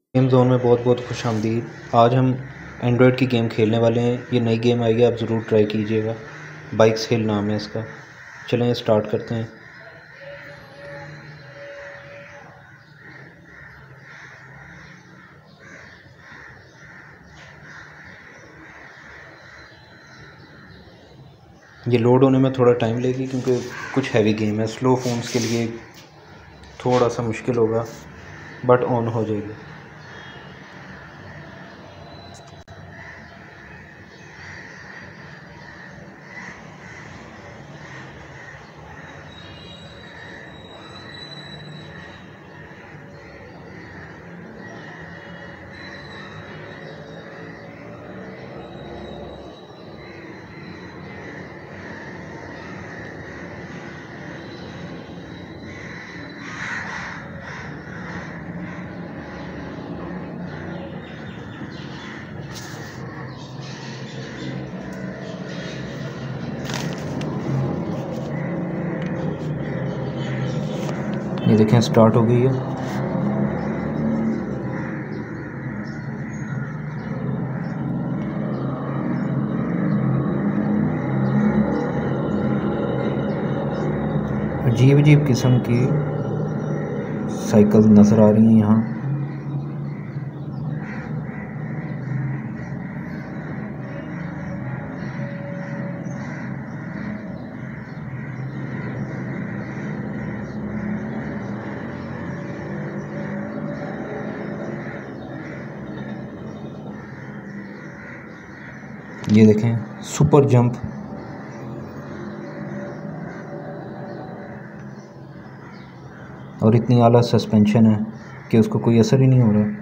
Game zone में बहुत बहुत खुश आमदीद। आज हम एंड्रॉयड की गेम खेलने वाले हैं। ये नई गेम आई है, आप ज़रूर ट्राई कीजिएगा। बाइक्स हिल नाम है इसका। चलें स्टार्ट करते हैं। ये लोड होने में थोड़ा टाइम लेगी क्योंकि कुछ हैवी गेम है। स्लो फ़ोन्स के लिए थोड़ा सा मुश्किल होगा, बट ऑन हो जाएगी। ये देखें स्टार्ट हो गई है। अजीब अजीब किस्म की साइकिल नज़र आ रही हैं यहाँ। ये देखें सुपर जंप। और इतनी आला सस्पेंशन है कि उसको कोई असर ही नहीं हो रहा।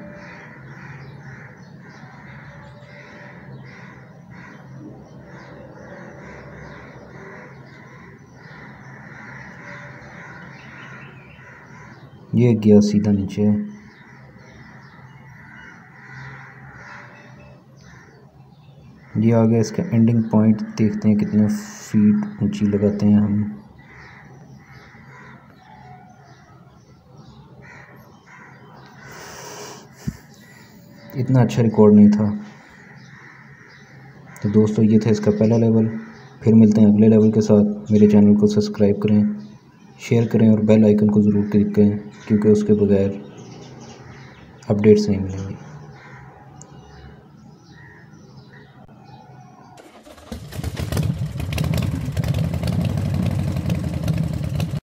ये गया सीधा नीचे। ये आ गया इसका एंडिंग पॉइंट। देखते हैं कितने फीट ऊंची लगाते हैं हम। इतना अच्छा रिकॉर्ड नहीं था। तो दोस्तों ये था इसका पहला लेवल। फिर मिलते हैं अगले लेवल के साथ। मेरे चैनल को सब्सक्राइब करें, शेयर करें और बेल आइकन को ज़रूर क्लिक करें क्योंकि उसके बगैर अपडेट्स नहीं मिलेंगे।